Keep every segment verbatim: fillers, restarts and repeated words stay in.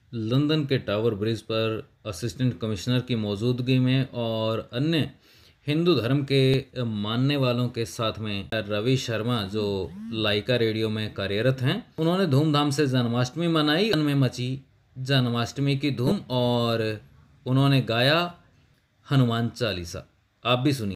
London के Tower Bridge पर assistant commissioner की मौजूदगी में और अन्य हिंदू धर्म के मानने वालों के साथ में रवि शर्मा जो लाइका रेडियो में कार्यरत हैं, उन्होंने धूमधाम से जन्माष्टमी मनाई। में मची जन्माष्टमी की धूम और उन्होंने गाया हनुमान चालीसा। आप भी सुनिए।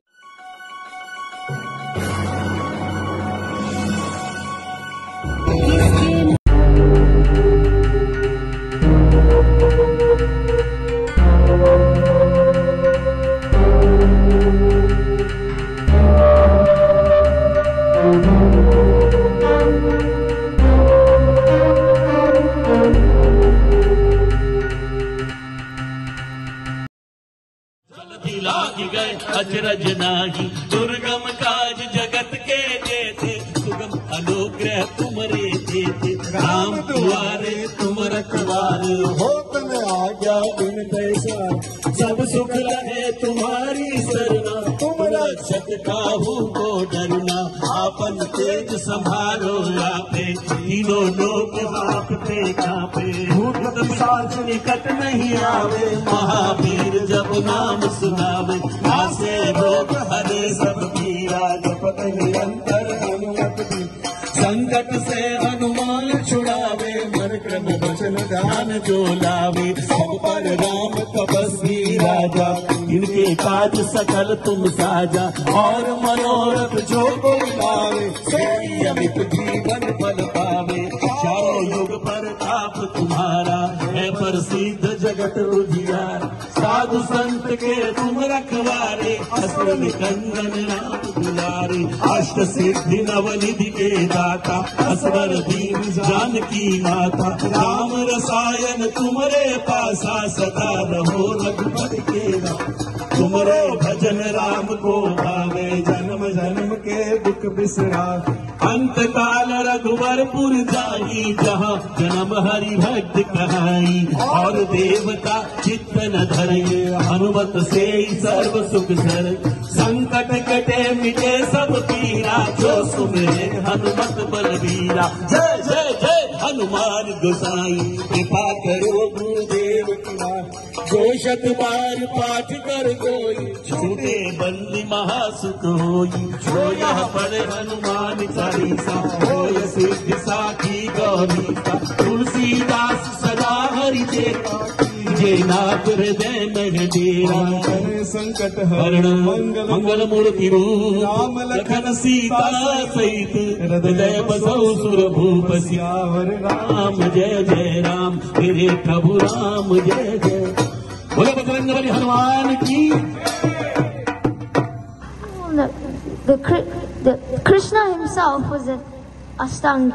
अचरज नाही दुर्गम काज जगत के देते, सुगम अनुग्रह तुमरे देते। राम दुआरे तुम रखवारे, हो तन आज्ञा बिन पैसा। सब सुख रहे तुम्हारी सरना, तुम रक्षक काहू को डरना। आपन तेज संभालो आपे, तीनों लोग आपते कापे। भूत पिशाच निकट नहीं आवे, महावीर जब नाम सुनावे। नासे रोग हरे सब पीरा, जपत निरंतर हनुमत की। संकट से हनुमान छुड़ावे, मन क्रम वचन ध्यान जो लावे। सब पर राम तपस्वी राजा, इनके काज सकल तुम साजा। और मनोरथ जो कोई लावे, सोई अमित जीवन फल पावे। चारों युग पर ताप तुम्हारा, है प्रसिद्ध जगत उजियार। साधु संत के तुम रखवारे, असुर निकंदन राम दुलारे। अष्ट सिद्धि नवनिधि के दाता, असवर दीन जानकी माता। राम रसायन तुमरे पासा, सदा रहो रघुपति के राम। तुमरो भजन राम को भावे, जन्म जन्म के दुख बिसरा। अंत काल रघुवरपुर जाई, जहाँ जन्म हरि भक्त कहाई। और देवता चित्त न धरे, हनुमत से सर्व सुख सर। संकट कटे मिटे सब पीरा, जो सुमिरे हनुमत बलबीरा। जय जय जय हनुमान गोसाई, कृपा करो गुरुदेव की नाम। जो शत बार पाठ कर कोई, छूटे बंदी महासुख होई। जो यह पढ़े हनुमान चालीसा, होय सिद्धि साखी गौरीता। तुलसीदास सदा हरि चेता, जे नाथ हृदय में डेरा। संकट हरण मंगल मूर्ति रूप, राम लखन सीता सहित। हृदय बसौ सुर भूप, सियावर राम जय जय राम। मेरे प्रभु राम जय जय। बोले बजरंग बली हनुमान की। The, the, the Krishna himself was an Ashtanga.